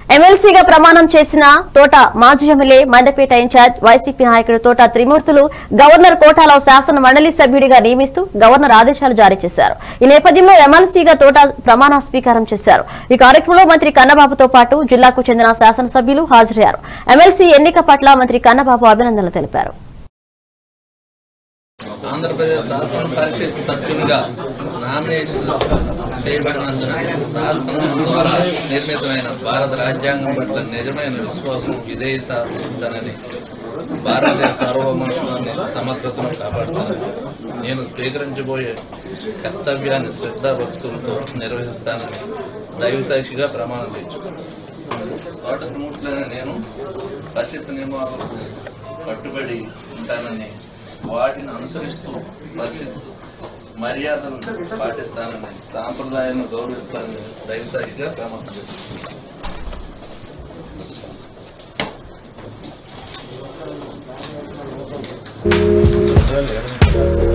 ఎమ్మెల్సీగా ప్రమాణం చేసిన తోట మాజీ ఎమ్మెల్యే మండపేట ఇన్ఛార్జ్ వైసీపీ నాయకుడు తోట త్రిమూర్తులు గవర్నర్ కోటాలో శాసన మండలి సభ్యుడిగా నియమిస్తూ గవర్నర్ ఆదేశాలు జారీ చేశారు. ఈ నేపథ్యంలో ఎమ్మెల్సీగా తోట ప్రమాణ స్వీకారం చేశారు. ఈ కార్యక్రమంలో మంత్రి కన్నబాబుతో పాటు జిల్లాకు చెందిన శాసనసభ్యులు హాజరయ్యారు. ఎమ్మెల్సీ ఎన్నిక పట్ల మంత్రి కన్నబాబు అభినందనలు తెలిపారు. ఆంధ్రప్రదేశ్ శాసన పరిషత్ సభ్యులుగా నామినేషన్ చేయబడినందున రాష్ట్రం ద్వారా నిర్మితమైన భారత రాజ్యాంగం పట్ల నిజమైన విశ్వాసం విధేయత ఉందని భారతదేశ సార్వభౌమత్వాన్ని సమగ్రతను కాపాడుతానని నేను స్వీకరించబోయే కర్తవ్యాన్ని శ్రద్ధాభక్తులతో నిర్వహిస్తానని దైవసాక్షిగా ప్రమాణం చేయించుకున్నాను. నేను పరిషత్ నియమాలకు కట్టుబడి ఉంటానని వాటిని అనుసరిస్తూ పరిషత్ మర్యాదలను పాటిస్తానని సాంప్రదాయాన్ని గౌరవిస్తానని దైవసాక్షిగా ప్రమాణం చేస్తున్నాను.